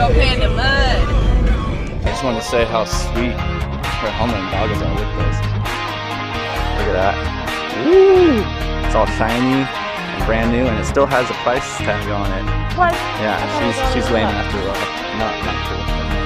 Panda mud. I just wanted to say how sweet her helmet and goggles are with this. Look at that. Woo! It's all shiny and brand new, and it still has a price tag on it. What? Yeah, she's lame after a while. Not cool.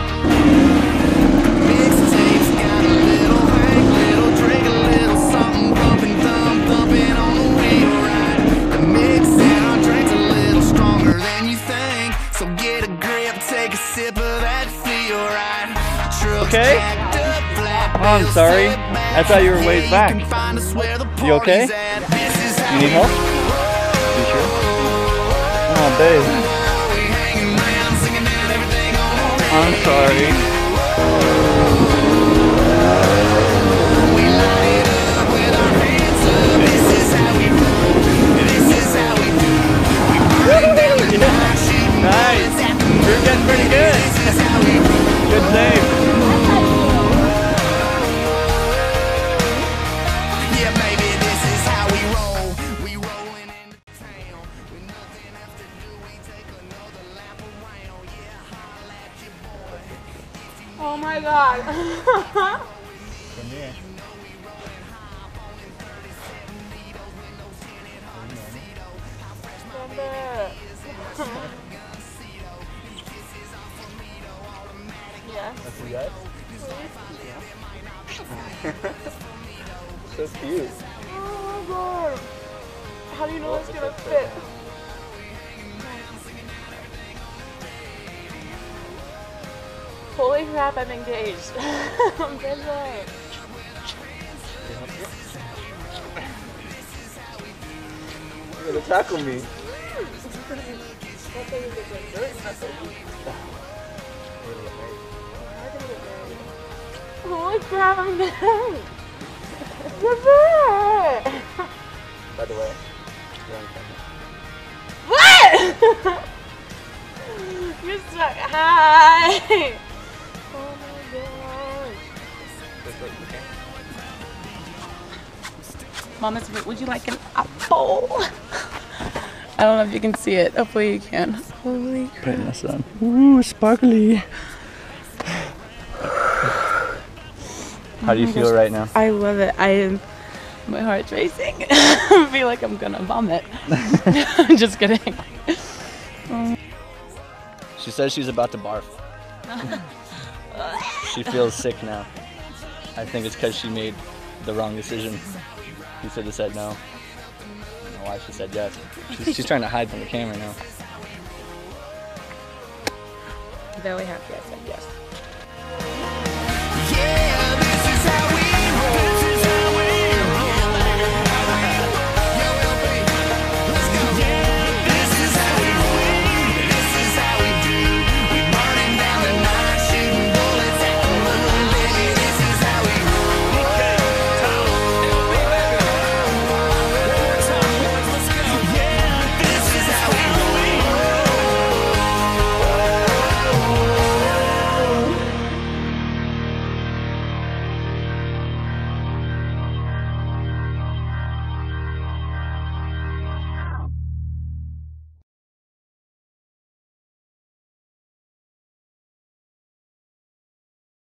Mixtapes got a little hang, little drink, a little something, bumping, thumping on the wheel ride. The mix in our drink's a little stronger than you think, so get a grip, take a sip of that feel right. Okay? Oh, I'm sorry. I thought you were way back. You okay? You need help? You sure? Oh, babe. I'm sorry. Nice. You're getting pretty good. Good save. Yeah, baby, this is how we roll. We rollin' into town with nothing else to do. We take another lap around. Yeah, holla at your boy. Oh my god. Come here. Yes. That's you guys? So cute. Oh my god. How do you know it's gonna fit? Holy crap, I'm engaged. I'm good. You're gonna tackle me. Holy crap, I'm married. What? By the way, you're on camera. What? You're so hi. Oh my gosh. Mama's, would you like an apple? I don't know if you can see it. Hopefully you can. Holy crap. Putting this on. Ooh, sparkly. How do you feel right now? I love it. My heart's racing. I feel like I'm gonna vomit. Just kidding. She says she's about to barf. She feels sick now. I think it's because she made the wrong decision. He should have said no. I don't know why she said yes. She's trying to hide from the camera now. Very happy I said yes.